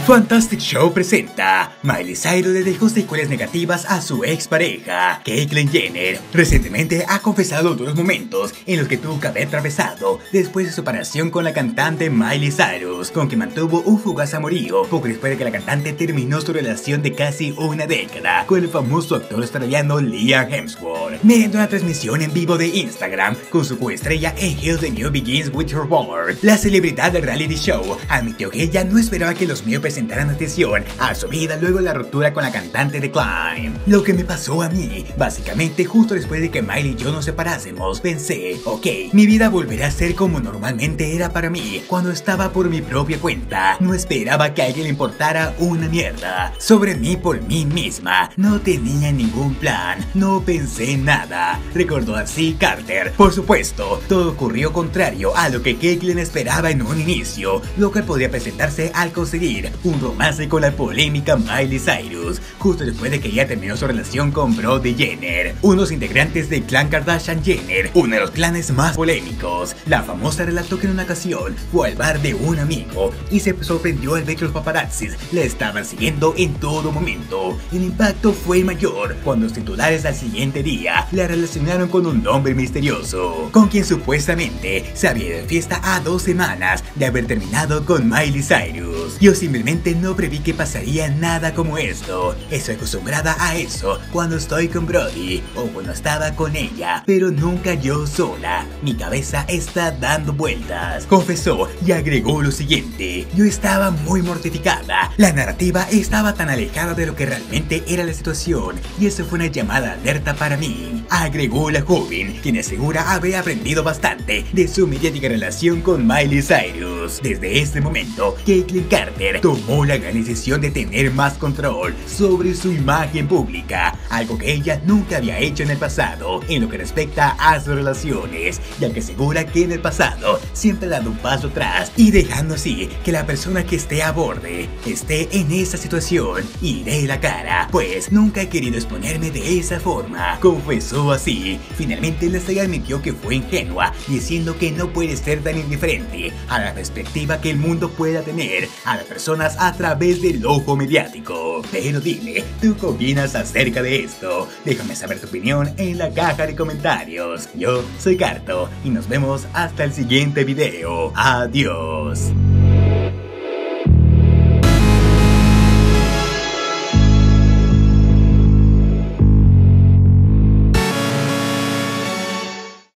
Fantastic Show presenta: Miley Cyrus le dejó secuelas negativas a su expareja, Caitlyn Jenner. Recientemente ha confesado duros momentos en los que tuvo que haber atravesado después de su separación con la cantante Miley Cyrus, con quien mantuvo un fugaz amorío poco después de que la cantante terminó su relación de casi una década con el famoso actor australiano Liam Hemsworth. Mediante una transmisión en vivo de Instagram con su coestrella en Heal the New Begins With Her World, la celebridad del reality show admitió que ella no esperaba que los medios presentaran atención a su vida luego de la ruptura con la cantante de Climb. Lo que me pasó a mí, básicamente justo después de que Miley y yo nos separásemos, pensé, ok, mi vida volverá a ser como normalmente era para mí cuando estaba por mi propia cuenta. No esperaba que a alguien le importara una mierda. Sobre mí por mí misma, no tenía ningún plan, no pensé en nada, recordó así Carter. Por supuesto, todo ocurrió contrario a lo que Caitlyn esperaba en un inicio, lo que podría presentarse al conseguir un romance con la polémica Miley Cyrus, justo después de que ella terminó su relación con Brody Jenner, unos integrantes del clan Kardashian Jenner, uno de los clanes más polémicos. La famosa relató que en una ocasión fue al bar de un amigo y se sorprendió al ver que los paparazzis la estaban siguiendo en todo momento. El impacto fue mayor cuando los titulares al siguiente día la relacionaron con un hombre misterioso, con quien supuestamente se había ido de fiesta a 2 semanas de haber terminado con Miley Cyrus. Yo simplemente no preví que pasaría nada como esto. Estoy acostumbrada a eso cuando estoy con Brody o cuando estaba con ella, pero nunca yo sola. Mi cabeza está dando vueltas, confesó y agregó lo siguiente: yo estaba muy mortificada. La narrativa estaba tan alejada de lo que realmente era la situación y eso fue una llamada alerta para mí, agregó la joven, quien asegura haber aprendido bastante de su mediática relación con Miley Cyrus. Desde este momento, Caitlyn Carter tomó la gran decisión de tener más control sobre su imagen pública, algo que ella nunca había hecho en el pasado en lo que respecta a sus relaciones, ya que asegura que en el pasado siempre ha dado un paso atrás y dejando así que la persona que esté a borde esté en esa situación y dé la cara, pues nunca he querido exponerme de esa forma, confesó así. Finalmente la estrella admitió que fue ingenua, diciendo que no puede ser tan indiferente a la perspectiva que el mundo pueda tener a las personas a través del ojo mediático. Pero dime, ¿tú qué opinas acerca de esto? Déjame saber tu opinión en la caja de comentarios. Yo soy Carto y nos vemos hasta el siguiente video. Adiós.